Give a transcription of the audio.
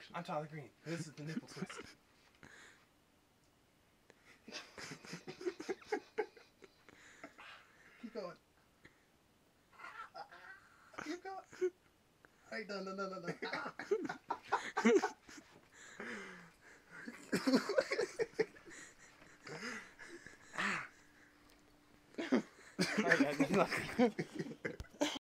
action. I'm Tyler Green. This is the nipple twist. Keep going. Keep going. All right, no. All right, guys.